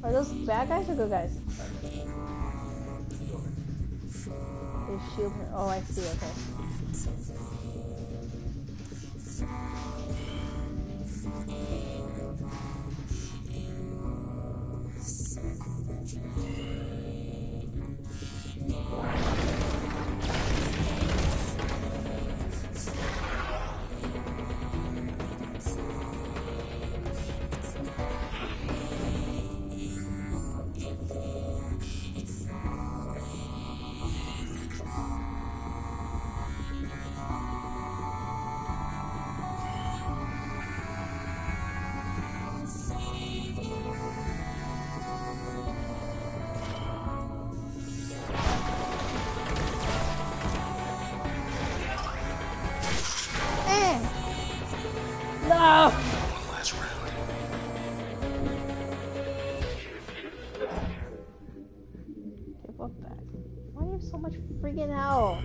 Are those bad guys or good guys? They shield her. Oh, I see. Okay. No! One last round. Give up back. Why do you have so much freaking hell?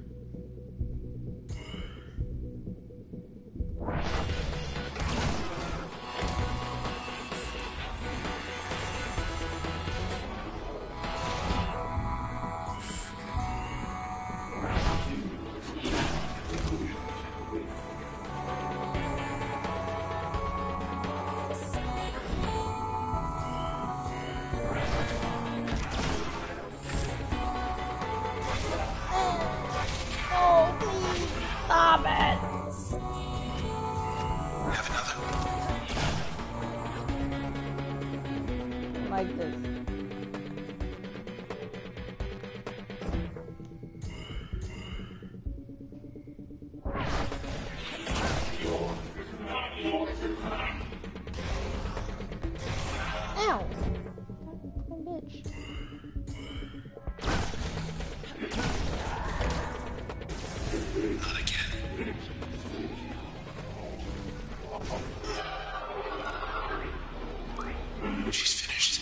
Oh, please stop it! Have another. Like this. Ow! Fucking bitch. Not again. She's finished.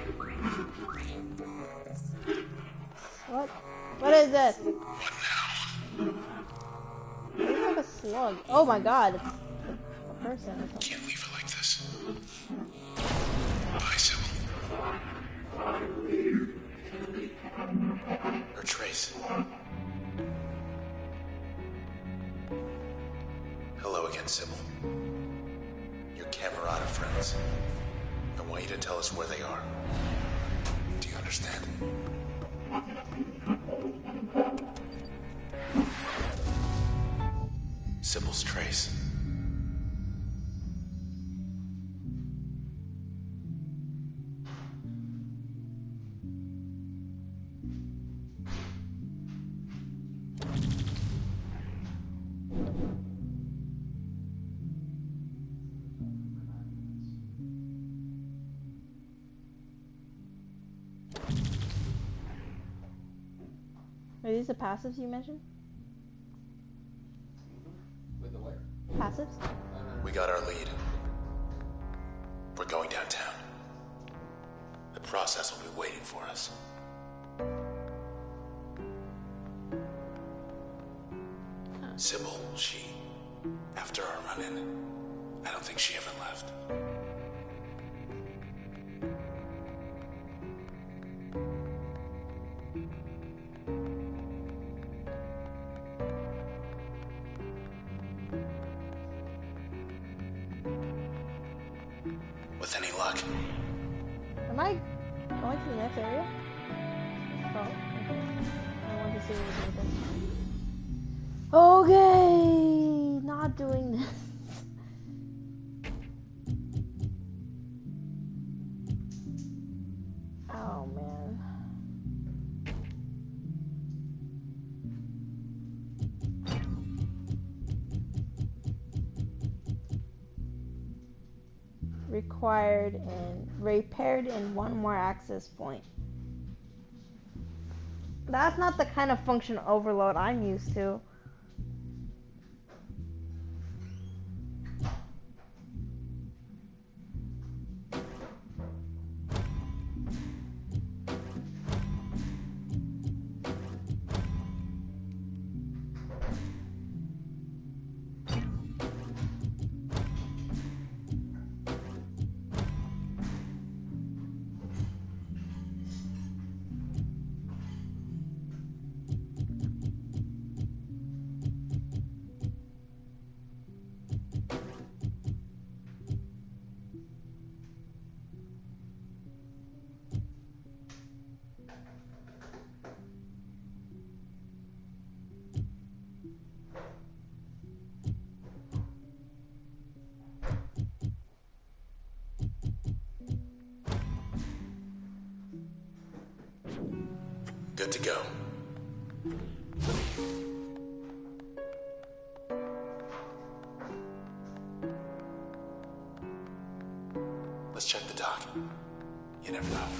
What? What is this? What now? It's like a slug. Oh my god. It's a person or something. Can't leave her like this. Bye, Sybil. Or Trace. Hello again, Sybil. Your Camerata friends. I want you to tell us where they are. Do you understand? Sybil's Trace. Are these the passives you mentioned? With the what? Passives? We got our lead. We're going downtown. The process will be waiting for us. Sybil, after our run-in, I don't think she ever left. With any luck, Am I going to the next area? Oh, okay. I want to see what it's with. Okay, not doing this. Oh man. Repaired in one more access point. That's not the kind of function overload I'm used to. Good to go. Let's check the dock. You never know.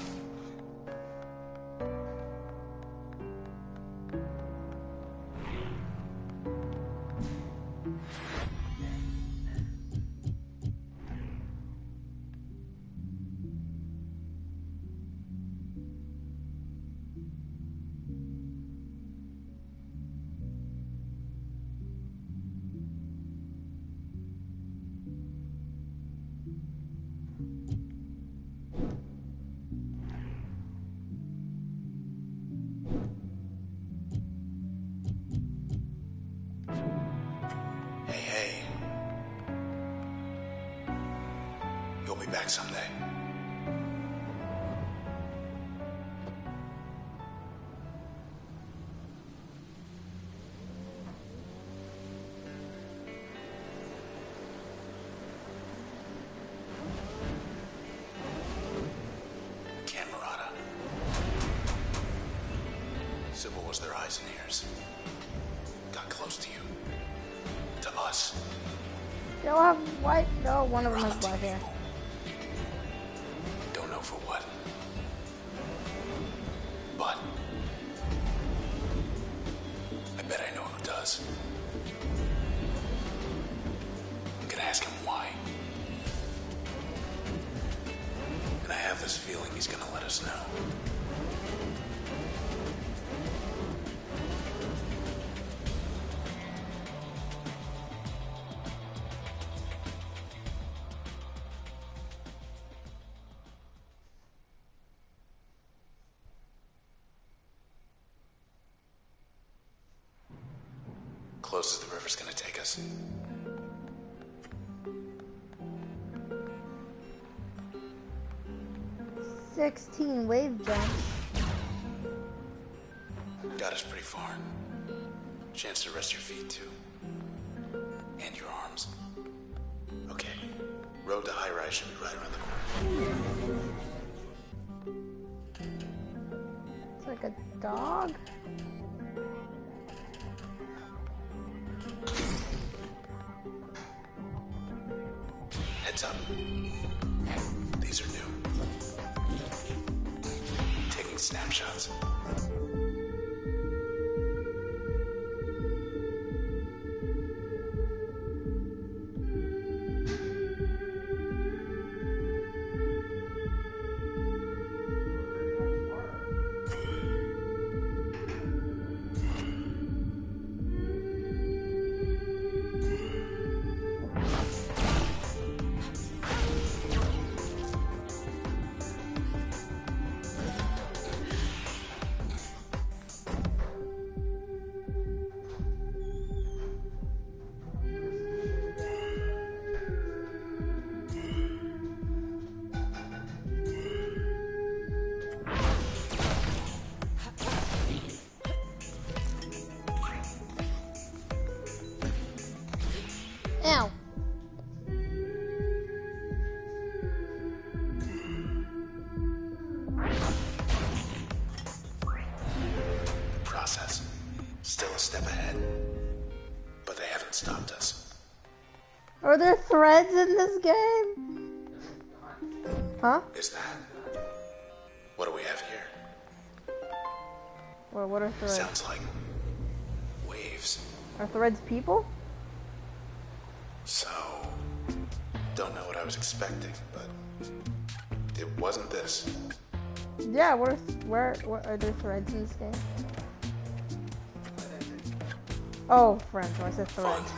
Hey. You'll be back someday. Camerata. Sybil was their eyes and ears. Got close to you. To us. They all have white. No, one of them has black hair. Don't know for what. But I bet I know who does. I'm gonna ask him why. And I have this feeling he's gonna let us know. Close as the river's gonna take us. 16 wave jumps. Got us pretty far. Chance to rest your feet, too. And your arms. Okay. Road to high rise should be right around the corner. It's like a dog. Heads up. These are new. Taking snapshots. Ow. Process. Still a step ahead. But they haven't stopped us. Are there threads in this game? Huh? Is that? What do we have here? Or what are threads? Sounds like waves. Are threads people? So, don't know what I was expecting, but it wasn't this. Yeah, where are there threads in this game? Oh, friends, I said threads.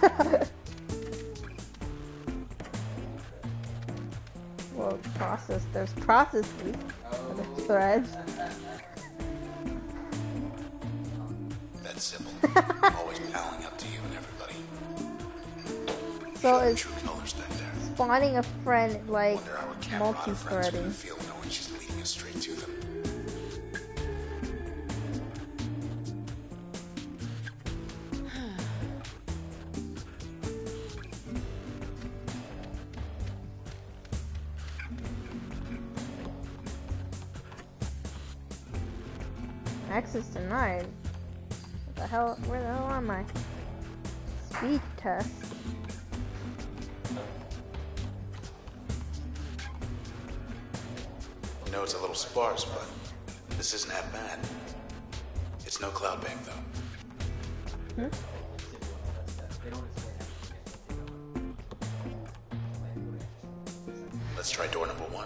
Well, there's processes, and there's threads. That's Sybil. Always palling up to you and everybody. So Show it's true colors back there. spawning a friend like Wonder how our Camerata friends are gonna multi-threading. feel knowing she's leading us straight to them. Access denied. What the hell? Where the hell am I? Speed test. You know, it's a little sparse, but this isn't that bad. It's no cloud bank, though. Let's try door number 1.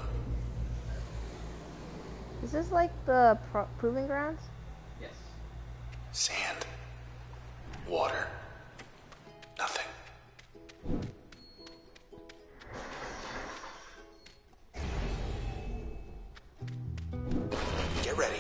Is this like the proving grounds? Yes. Sand. Water. Nothing. Get ready.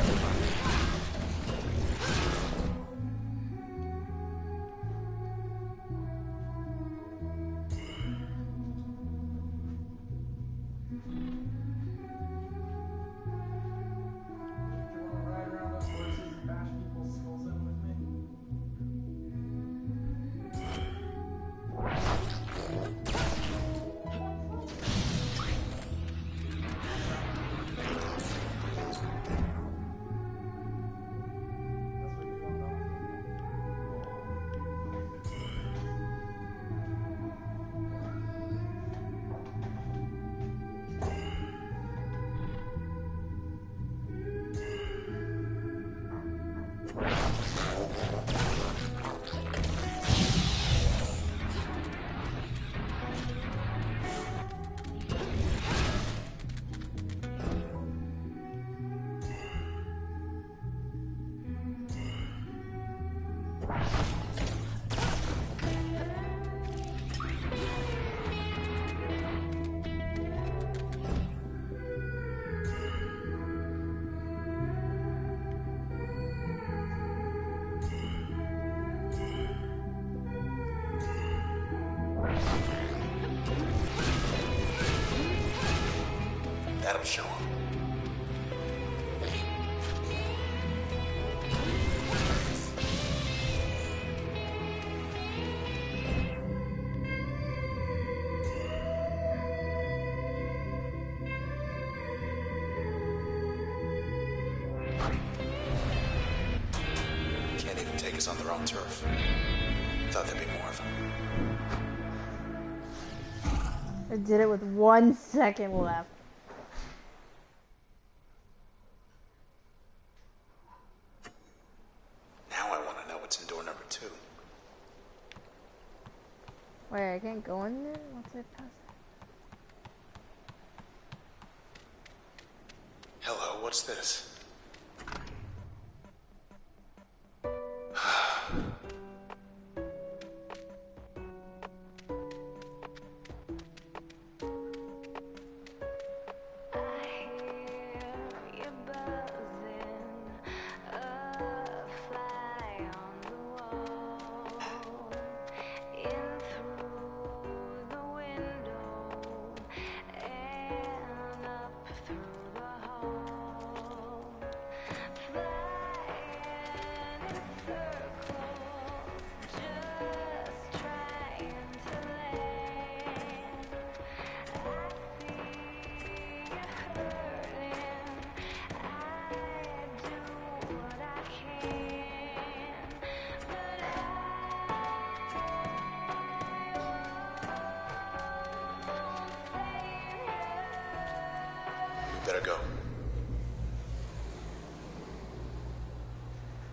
That'll show him. Can't even take us on their own turf. Thought there'd be more of them. I did it with 1 second left. Now I want to know what's in door number 2. Wait, I can't go in there? Once I pass it. Hello, what's this? Better go.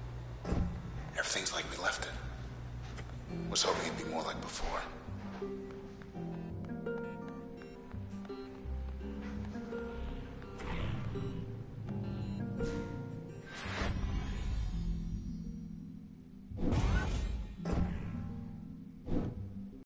Everything's like we left it. Was hoping it'd be more like before.